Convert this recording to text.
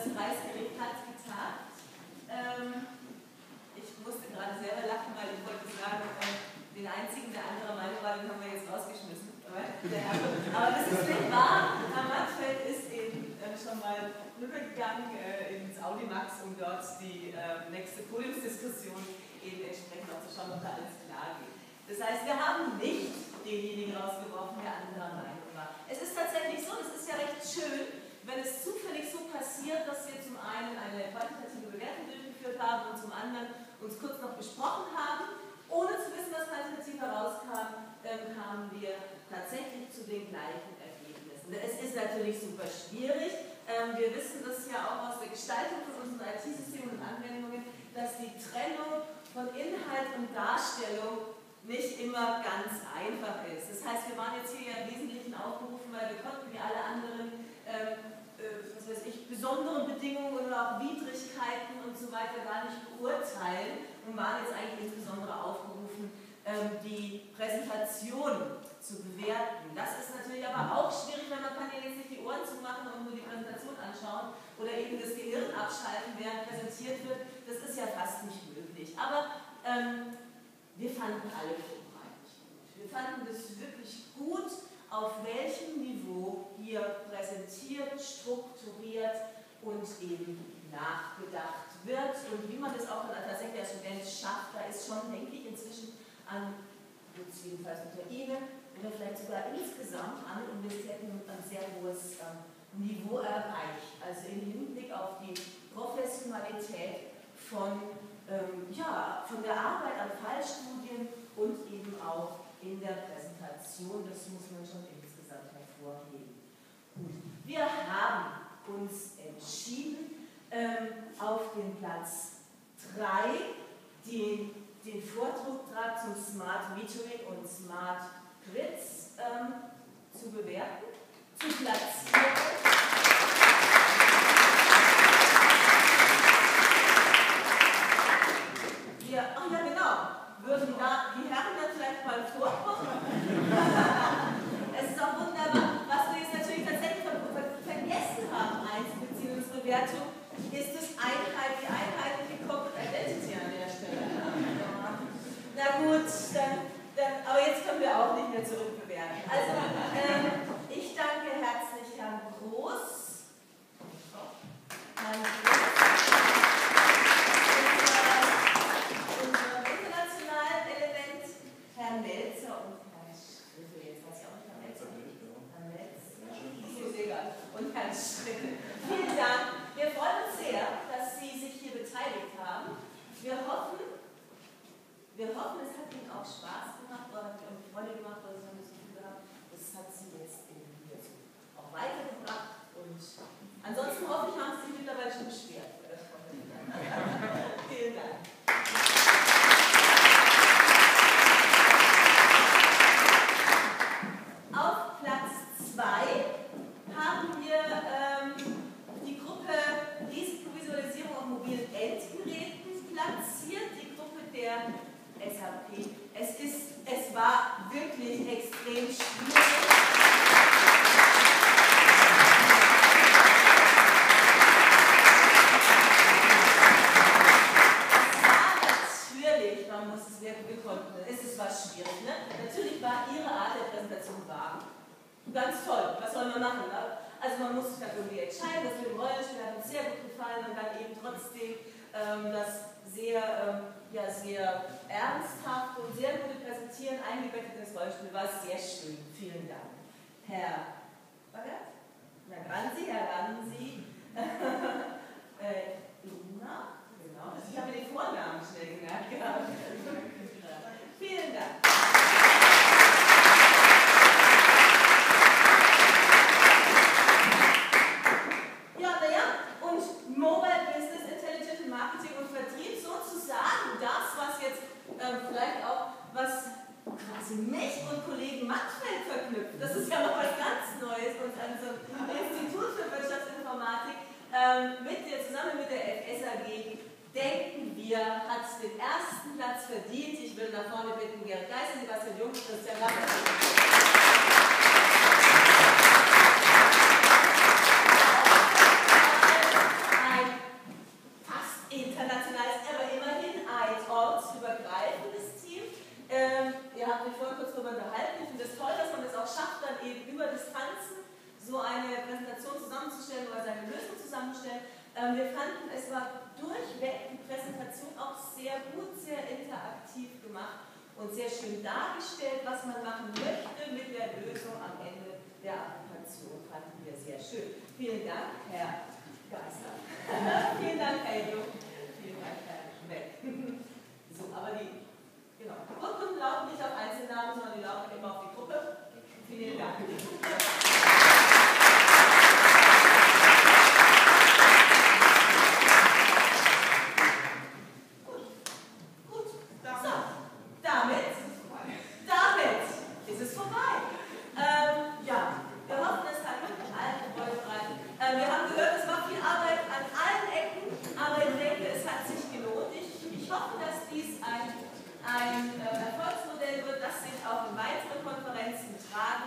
Reichsgericht hat getagt. Ich musste gerade selber lachen, weil ich wollte sagen, den einzigen, der anderer Meinung war, den haben wir jetzt rausgeschmissen. Aber das ist nicht wahr. Herr Mattfeld ist eben schon mal rübergegangen ins Audimax, um dort die nächste Podiumsdiskussion eben entsprechend auch zu schauen, ob da alles klar geht. Das heißt, wir haben nicht denjenigen rausgeworfen, der anderer Meinung war. Es ist tatsächlich so, es ist ja recht schön, wenn es zufällig so passiert, dass wir zum einen eine quantitative Bewertung durchgeführt haben und zum anderen uns kurz noch besprochen haben, ohne zu wissen, was quantitativ herauskam, kamen wir tatsächlich zu den gleichen Ergebnissen. Es ist natürlich super schwierig. Wir wissen das ja auch aus der Gestaltung von unseren IT-Systemen und Anwendungen, dass die Trennung von Inhalt und Darstellung nicht immer ganz einfach ist. Das heißt, wir waren jetzt hier ja im Wesentlichen aufgerufen, weil wir konnten wie alle anderen was weiß ich, besonderen Bedingungen oder auch Widrigkeiten und so weiter gar nicht beurteilen und waren jetzt eigentlich insbesondere aufgerufen, die Präsentation zu bewerten. Das ist natürlich aber auch schwierig, weil man kann ja jetzt nicht die Ohren zumachen und nur die Präsentation anschauen oder eben das Gehirn abschalten, während präsentiert wird. Das ist ja fast nicht möglich. Aber wir fanden alle vorbereitet gut. Wir fanden das wirklich gut, auf welchem Niveau hier präsentiert, strukturiert und eben nachgedacht wird und wie man das auch tatsächlich als Student schafft. Da ist schon, denke ich, inzwischen jedenfalls unter Ihnen oder vielleicht sogar insgesamt an Universitäten ein sehr hohes Niveau erreicht. Also im Hinblick auf die Professionalität von der Arbeit an Fallstudien und eben auch in der Präsentation. Das muss man schon insgesamt hervorheben. Gut. Wir haben uns entschieden, auf den Platz 3 den Vortrag zum Smart Metering und Smart Grids zu bewerten, zu platzieren. Ach ja, genau. Würden da die Herren dann vielleicht mal vorkommen? Es ist auch wunderbar. Was wir jetzt natürlich tatsächlich vergessen haben, Einzelbeziehungsbewertung, ist die einheitliche Corporate Identity an der Stelle. Na gut, aber jetzt können wir auch nicht mehr zurückbewerten. Also, ich danke herzlich Herrn Groß. Herrn Groß. Herrn Melzer und Herrn Schritte, jetzt weiß ich auch nicht, Herrn Melzer. Herrn Melzer. Ist egal. Und Herrn Schritte. Vielen Dank. Wir freuen uns sehr, dass Sie sich hier beteiligt haben. Wir hoffen, es hat Ihnen auch Spaß gemacht oder hat Ihnen Freude gemacht oder so ein bisschen gehabt. Das hat Sie jetzt eben hier auch weitergebracht. Und ansonsten hoffe ich, haben Sie sich mittlerweile schon beschwert. Vielen Dank. Auf Platz 2 haben wir die Gruppe Risikovisualisierung auf mobilen Endgeräten platziert, die Gruppe der SAP. Es war wirklich extrem schwierig. Man muss es wirklich bekommen. Es war schwierig. Ne? Natürlich war Ihre Art der Präsentation wahr. Ganz toll. Was soll man machen? Ne? Also man muss sich dann irgendwie entscheiden. Das mit dem Rollenspiel hat uns sehr gut gefallen und dann eben trotzdem das sehr ernsthaft und sehr gute Präsentieren eingebettet ins Rollenspiel war sehr schön. Vielen Dank. Herr Ransi. Luna. Genau. Ich habe den Vornamen schnell gemerkt. Vielen Dank. Und Mobile Business, Intelligent Marketing und Vertrieb, sozusagen das, was jetzt vielleicht auch, was quasi mich und Kollegen Mattfeld verknüpft. Das ist ja noch was ganz Neues und also Institut für Wirtschaftsinformatik zusammen mit der FSAG denken wir, hat den ersten Platz verdient. Ich will nach vorne bitten, Gerhard Geißel, Sebastian Jung, Christian Lammert. Präsentation zusammenzustellen oder seine Lösung zusammenzustellen. Wir fanden, es war durchweg die Präsentation auch sehr gut, sehr interaktiv gemacht und sehr schön dargestellt, was man machen möchte mit der Lösung am Ende der Applikation. Fanden wir sehr schön. Vielen Dank, Herr Geister. Vielen Dank, Herr Jung. Vielen Dank, Herr Schmeck. So, aber die Urkunden laufen nicht auf Einzelnamen, sondern die laufen immer auf die Gruppe. Vielen Dank. Erfolgsmodell wird, das sich auch in weitere Konferenzen tragen